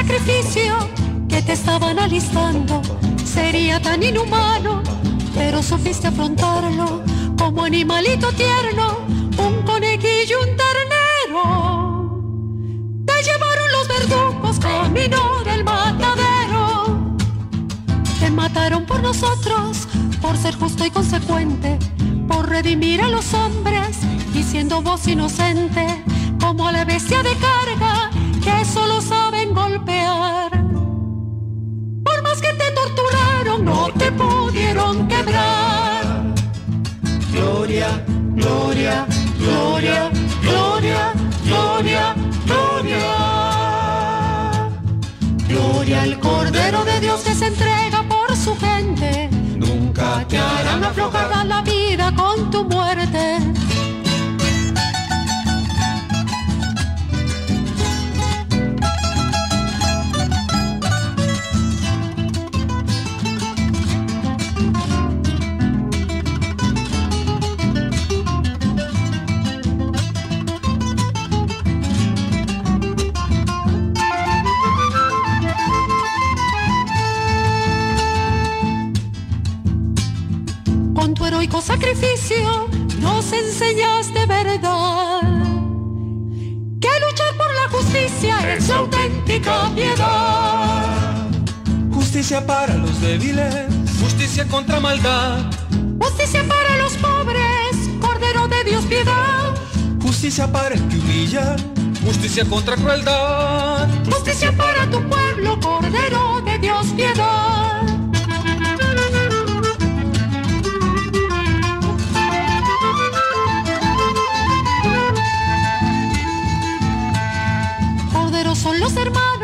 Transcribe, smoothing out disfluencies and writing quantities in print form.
sacrificio que te estaban alistando sería tan inhumano, pero supiste afrontarlo como animalito tierno, un conejillo, un ternero. Te llevaron los verdugos camino del matadero. Te mataron por nosotros, por ser justo y consecuente, por redimir a los hombres y siendo vos inocente, como a la bestia de carga que solo saben golpear. Por más que te torturaron, no te pudieron quebrar. Gloria, gloria, gloria, gloria, gloria, gloria. Gloria al Cordero de Dios que se entrega por su gente. Nunca te harán aflojar la vida con tu muerte. Con tu heroico sacrificio nos enseñaste verdad, que luchar por la justicia es auténtica piedad. Justicia para los débiles, justicia contra maldad. Justicia para los pobres, Cordero de Dios, piedad. Justicia para el que humilla, justicia contra crueldad. Justicia para tu pueblo, Cordero de Dios, piedad. Son los hermanos